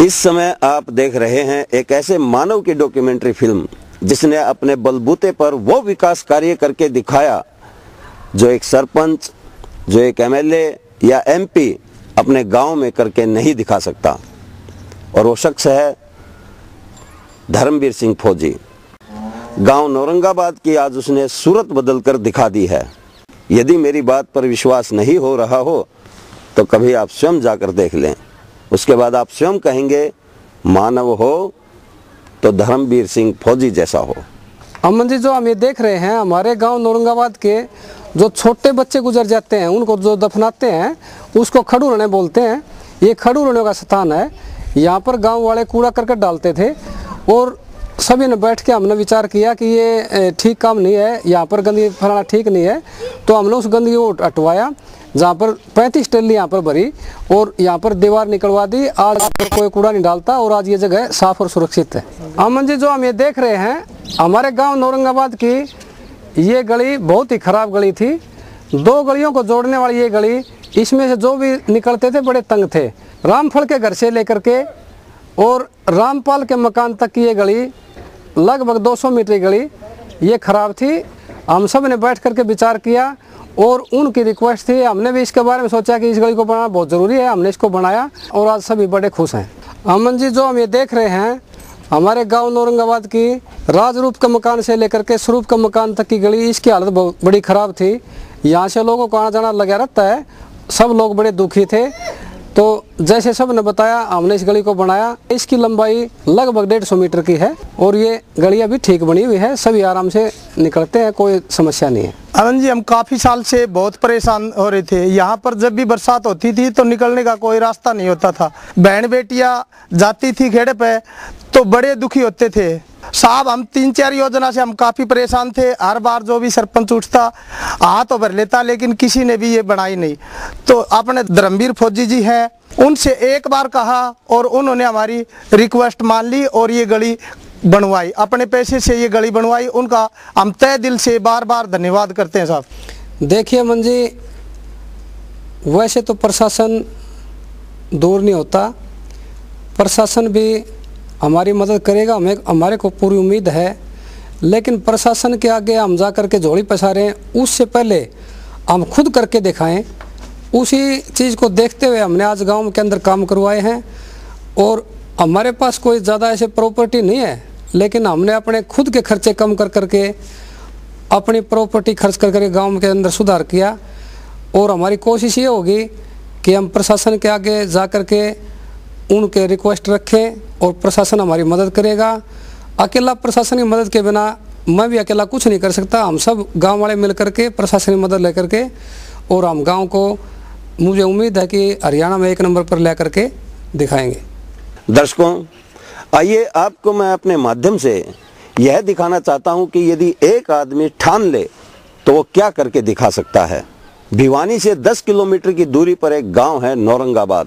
इस समय आप देख रहे हैं एक ऐसे मानव की डॉक्यूमेंट्री फिल्म जिसने अपने बलबूते पर वो विकास कार्य करके दिखाया जो एक सरपंच, जो एक एमएलए या एमपी अपने गांव में करके नहीं दिखा सकता। और वो शख्स है धर्मवीर सिंह फौजी। गांव नौरंगाबाद की आज उसने सूरत बदलकर दिखा दी है। यदि मेरी बात पर विश्वास नहीं हो रहा हो तो कभी आप स्वयं जाकर देख लें। उसके बाद आप स्वयं कहेंगे मानव हो तो धर्मवीर सिंह फौजी जैसा हो। अमन जी, जो हम ये देख रहे हैं हमारे गांव नौरंगाबाद के जो छोटे बच्चे गुजर जाते हैं उनको जो दफनाते हैं उसको खड़ूरने बोलते हैं। ये खड़ूरने का स्थान है। यहाँ पर गांव वाले कूड़ा करकट डालते थे और सभी ने बैठ के हमने विचार किया कि ये ठीक काम नहीं है, यहाँ पर गंदगी फैलाना ठीक नहीं है। तो हमने उस गंदगी को हटवाया, जहाँ पर 35 टल्ली यहाँ पर भरी और यहाँ पर दीवार निकलवा दी। आज कोई कूड़ा नहीं डालता और आज ये जगह साफ और सुरक्षित है। अमन जी, जो हम ये देख रहे हैं हमारे गांव नौरंगाबाद की ये गली बहुत ही खराब गली थी। 2 गलियों को जोड़ने वाली ये गली, इसमें से जो भी निकलते थे बड़े तंग थे। रामफल के घर से लेकर के और रामपाल के मकान तक की ये गली लगभग 200 मीटर की गली ये खराब थी। हम सब ने बैठ करके विचार किया और उनकी रिक्वेस्ट थी। हमने भी इसके बारे में सोचा कि इस गली को बनाना बहुत ज़रूरी है। हमने इसको बनाया और आज सभी बड़े खुश हैं। अमन जी, जो हम ये देख रहे हैं हमारे गांव नौरंगाबाद की राजरूप के मकान से लेकर के स्वरूप के मकान तक की गली, इसकी हालत बहुत बड़ी ख़राब थी। यहाँ से लोगों को आना जाना लगा रहता है। सब लोग बड़े दुखी थे। तो जैसे सब ने बताया हमने इस गली को बनाया। इसकी लंबाई लगभग 150 मीटर की है और ये गली अभी ठीक बनी हुई है। सभी आराम से निकलते हैं, कोई समस्या नहीं है। अमन जी, हम काफ़ी साल से बहुत परेशान हो रहे थे। यहाँ पर जब भी बरसात होती थी तो निकलने का कोई रास्ता नहीं होता था। बहन बेटियाँ जाती थी खेड़े पे तो बड़े दुखी होते थे। साहब, हम 3-4 योजना से हम काफ़ी परेशान थे। हर बार जो भी सरपंच उठता हाथ तो भर लेता, लेकिन किसी ने भी ये बनाई नहीं। तो अपने धर्मवीर फौजी जी हैं, उनसे एक बार कहा और उन्होंने हमारी रिक्वेस्ट मान ली और ये गली बनवाई। अपने पैसे से ये गली बनवाई। उनका हम तहे दिल से बार बार धन्यवाद करते हैं साहब। देखिए अमन जी, वैसे तो प्रशासन दूर नहीं होता, प्रशासन भी हमारी मदद करेगा, हमारे को पूरी उम्मीद है। लेकिन प्रशासन के आगे हम जा कर के झोली पसारें उससे पहले हम खुद करके दिखाएं। उसी चीज़ को देखते हुए हमने आज गांव के अंदर काम करवाए हैं। और हमारे पास कोई ज़्यादा ऐसे प्रॉपर्टी नहीं है, लेकिन हमने अपने खुद के खर्चे कम कर करके अपनी प्रॉपर्टी खर्च कर करके गाँव के अंदर सुधार किया। और हमारी कोशिश ये होगी कि हम प्रशासन के आगे जा कर के उनके रिक्वेस्ट रखें और प्रशासन हमारी मदद करेगा। अकेला प्रशासन की मदद के बिना मैं भी अकेला कुछ नहीं कर सकता। हम सब गांव वाले मिल करके प्रशासन की मदद लेकर के और हम गांव को, मुझे उम्मीद है कि हरियाणा में 1 नंबर पर ले करके दिखाएंगे। दर्शकों, आइए आपको मैं अपने माध्यम से यह दिखाना चाहता हूं कि यदि एक आदमी ठान ले तो वो क्या करके दिखा सकता है। भिवानी से 10 किलोमीटर की दूरी पर एक गाँव है नौरंगाबाद।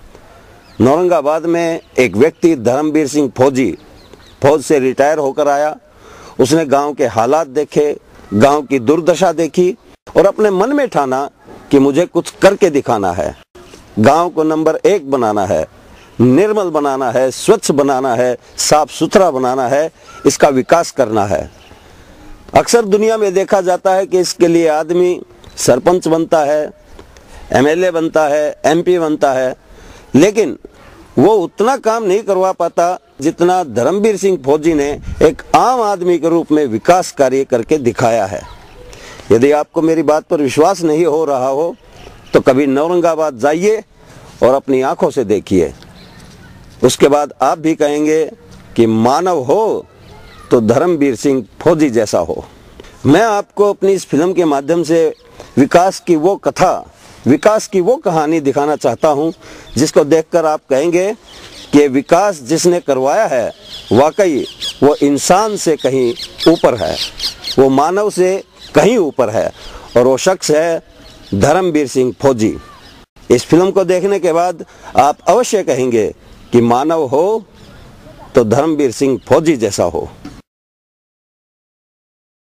नौरंगाबाद में एक व्यक्ति धर्मवीर सिंह फौजी फौज से रिटायर होकर आया। उसने गांव के हालात देखे, गांव की दुर्दशा देखी और अपने मन में ठाना कि मुझे कुछ करके दिखाना है। गांव को नंबर 1 बनाना है, निर्मल बनाना है, स्वच्छ बनाना है, साफ सुथरा बनाना है, इसका विकास करना है। अक्सर दुनिया में देखा जाता है कि इसके लिए आदमी सरपंच बनता है, एमएलए बनता है, एमपी बनता है, लेकिन वो उतना काम नहीं करवा पाता जितना धर्मवीर सिंह फौजी ने एक आम आदमी के रूप में विकास कार्य करके दिखाया है। यदि आपको मेरी बात पर विश्वास नहीं हो रहा हो तो कभी नौरंगाबाद जाइए और अपनी आंखों से देखिए। उसके बाद आप भी कहेंगे कि मानव हो तो धर्मवीर सिंह फौजी जैसा हो। मैं आपको अपनी इस फिल्म के माध्यम से विकास की वो कथा, विकास की वो कहानी दिखाना चाहता हूं जिसको देखकर आप कहेंगे कि विकास जिसने करवाया है वाकई वो इंसान से कहीं ऊपर है, वो मानव से कहीं ऊपर है और वो शख्स है धर्मवीर सिंह फौजी। इस फिल्म को देखने के बाद आप अवश्य कहेंगे कि मानव हो तो धर्मवीर सिंह फौजी जैसा हो।